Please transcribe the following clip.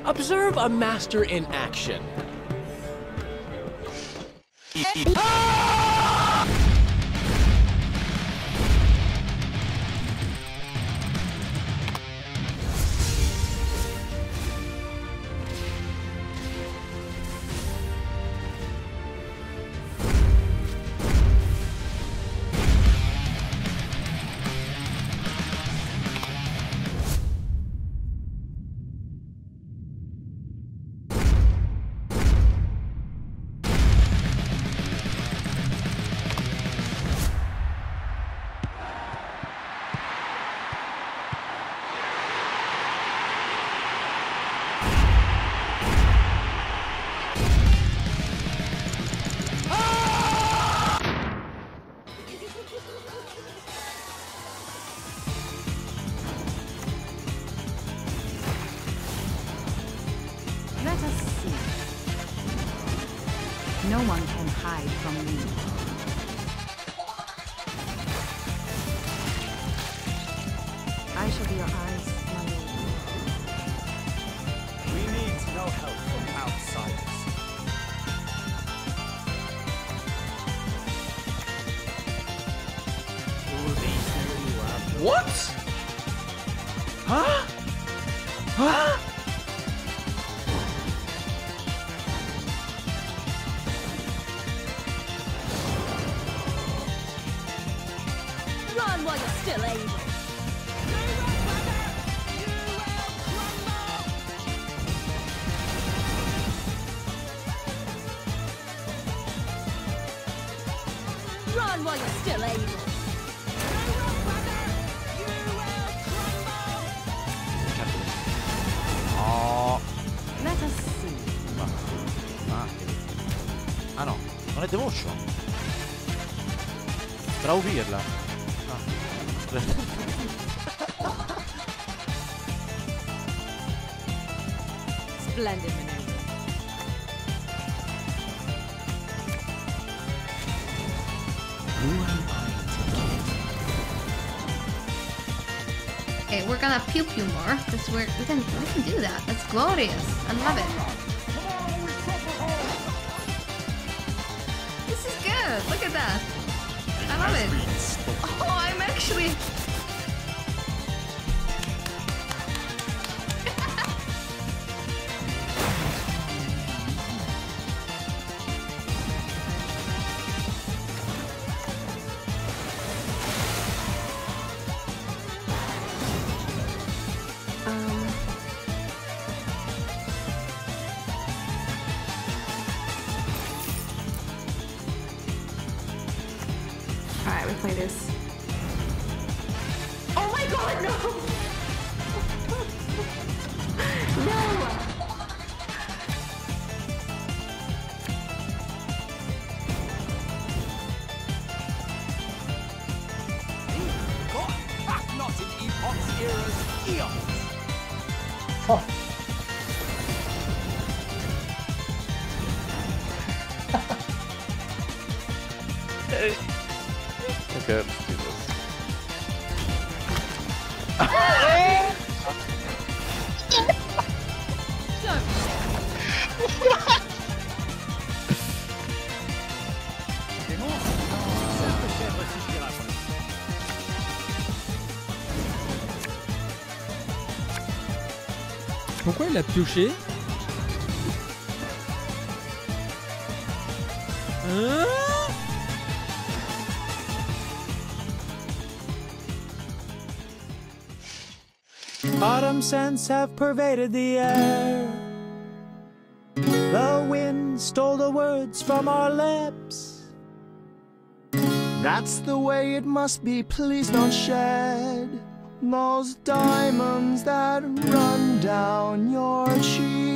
Observe a master in action. No one can hide from me. I shall be your eyes, my lord. We need no help from outsiders. What? Huh? Huh? Run while you're still able. Run while you're still able. Oh. Let us see. Ah no, non è devotion. Bravo Pirla. Splendid maneuver. Okay, we're gonna pew pew more because we can do that. That's glorious. I love it. This is good. Look at that. I love it. Oh, I'm actually. Alright, we play this. Oh my god, no! No! God, back not in epoch's era's eons. Okay, let's do this. Pourquoi il a pioché? Hein? Autumn scents have pervaded the air. The wind stole the words from our lips. That's the way it must be, please don't shed those diamonds that run down your cheek.